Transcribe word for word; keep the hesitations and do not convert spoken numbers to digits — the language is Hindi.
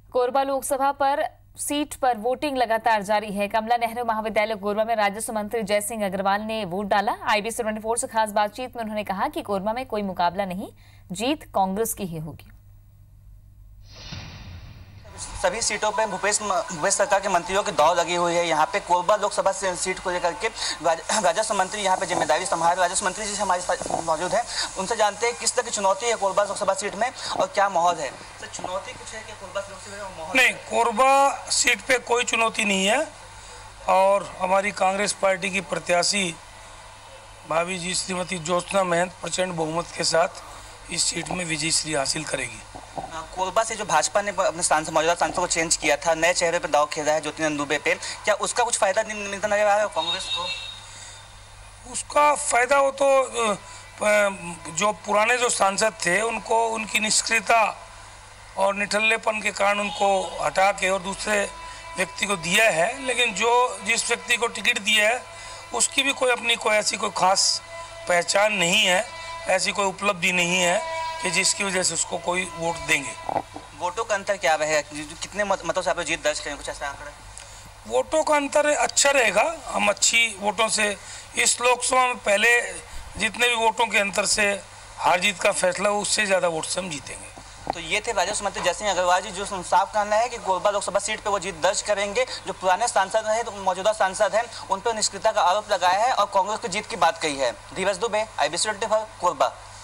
कोरबा लोकसभा पर सीट पर वोटिंग लगातार जारी है। कमला नेहरू महाविद्यालय कोरबा में राजस्व मंत्री जय सिंह अग्रवाल ने वोट डाला। आईबीसी चौबीस से खास बातचीत में उन्होंने कहा कि कोरबा में कोई मुकाबला नहीं, जीत कांग्रेस की ही होगी। सभी सीटों पे भूपेश भूपेश सरकार के मंत्रियों की दौड़ लगी हुई है। यहाँ पे कोरबा लोकसभा सीट को लेकर के राजस्व मंत्री यहाँ पे जिम्मेदारी संभाल रहे। राजस्व मंत्री जी हमारे साथ मौजूद हैं, उनसे जानते हैं किस तरह की चुनौती है कोरबा लोकसभा सीट में और क्या माहौल है। सर, चुनौती कुछ है कि कोरबा लोकसभा में माहौल? नहीं, कोरबा सीट पे कोई चुनौती नहीं है और हमारी कांग्रेस पार्टी की प्रत्याशी भाभी जी श्रीमती ज्योत्सना महंत प्रचंड बहुमत के साथ इस सीट में विजय श्री हासिल करेगी। कोरबा से जो भाजपा ने अपने सांसद मौजूदा सांसद को चेंज किया था, नए चेहरे पे दाव खेला है ज्योति दुबे पे, क्या उसका कुछ फायदा मिलता नजर आ रहा है कांग्रेस को? उसका फायदा हो तो जो पुराने जो सांसद थे उनको उनकी निष्क्रियता और निठल्लेपन के कारण उनको हटा के और दूसरे व्यक्ति को दिया है, लेकिन जो जिस व्यक्ति को टिकट दिया है उसकी भी कोई अपनी कोई ऐसी कोई खास पहचान नहीं है, ऐसी कोई उपलब्धि नहीं है कि जिसकी वजह से उसको कोई वोट देंगे। वोटों का अंतर क्या रहेगा? कितने मतों से आप जीत दर्ज करेंगे, कुछ ऐसा आंकड़ा? वोटों का अंतर अच्छा रहेगा। हम अच्छी वोटों से इस लोकसभा में पहले जितने भी वोटों के अंतर से हार जीत का फैसला उससे ज़्यादा वोट से हम जीतेंगे। तो ये थे राजस्व मंत्री जय सिंह अग्रवाल जी, जो साफ कहना है कि कोरबा लोकसभा सीट पे वो जीत दर्ज करेंगे। जो पुराने सांसद हैं, तो मौजूदा सांसद हैं, उन पर निष्क्रियता का आरोप लगाया है और कांग्रेस की जीत की बात कही है। धीरज दुबे, आईबीसी चौबीस, कोरबा।